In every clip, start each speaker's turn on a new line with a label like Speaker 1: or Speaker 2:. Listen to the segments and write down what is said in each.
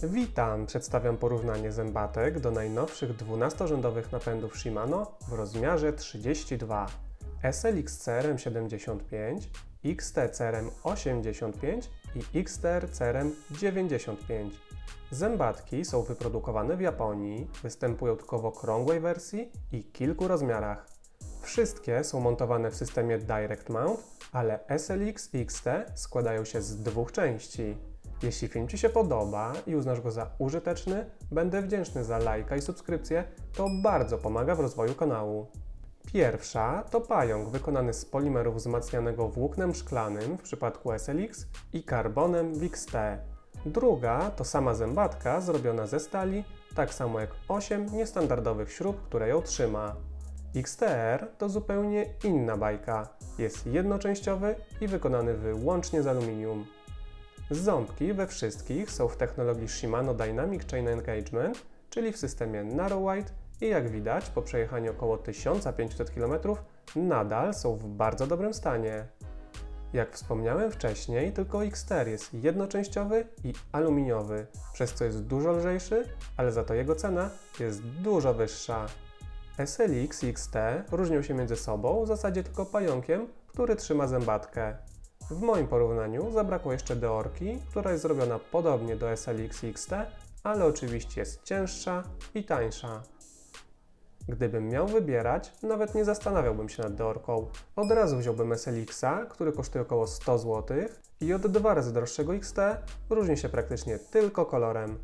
Speaker 1: Witam! Przedstawiam porównanie zębatek do najnowszych 12-rzędowych napędów Shimano w rozmiarze 32 SLX CRM 75, XT CRM 85 i XTR CRM 95. Zębatki są wyprodukowane w Japonii, występują tylko w okrągłej wersji i kilku rozmiarach. Wszystkie są montowane w systemie Direct Mount, ale SLX i XT składają się z dwóch części. Jeśli film Ci się podoba i uznasz go za użyteczny, będę wdzięczny za lajka i subskrypcję, to bardzo pomaga w rozwoju kanału. Pierwsza to pająk wykonany z polimerów wzmacnianego włóknem szklanym w przypadku SLX i karbonem w XT. Druga to sama zębatka zrobiona ze stali, tak samo jak 8 niestandardowych śrub, które ją trzyma. XTR to zupełnie inna bajka. Jest jednoczęściowy i wykonany wyłącznie z aluminium. Ząbki we wszystkich są w technologii Shimano Dynamic Chain Engagement, czyli w systemie Narrow Wide i jak widać po przejechaniu około 1500 km nadal są w bardzo dobrym stanie. Jak wspomniałem wcześniej, tylko XTR jest jednoczęściowy i aluminiowy, przez co jest dużo lżejszy, ale za to jego cena jest dużo wyższa. SLX i XT różnią się między sobą w zasadzie tylko pająkiem, który trzyma zębatkę. W moim porównaniu zabrakło jeszcze deorki, która jest zrobiona podobnie do SLX i XT, ale oczywiście jest cięższa i tańsza. Gdybym miał wybierać, nawet nie zastanawiałbym się nad deorką. Od razu wziąłbym SLX-a, który kosztuje około 100 zł i od 2 razy droższego XT różni się praktycznie tylko kolorem.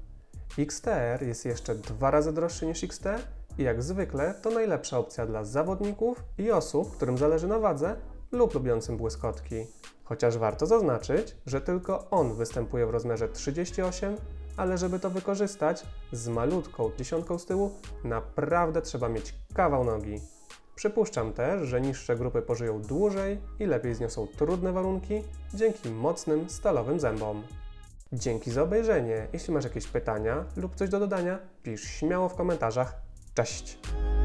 Speaker 1: XTR jest jeszcze 2 razy droższy niż XT i jak zwykle to najlepsza opcja dla zawodników i osób, którym zależy na wadze lub lubiącym błyskotki. Chociaż warto zaznaczyć, że tylko on występuje w rozmiarze 38, ale żeby to wykorzystać z malutką dziesiątką z tyłu, naprawdę trzeba mieć kawał nogi. Przypuszczam też, że niższe grupy pożyją dłużej i lepiej zniosą trudne warunki dzięki mocnym stalowym zębom. Dzięki za obejrzenie. Jeśli masz jakieś pytania lub coś do dodania, pisz śmiało w komentarzach. Cześć!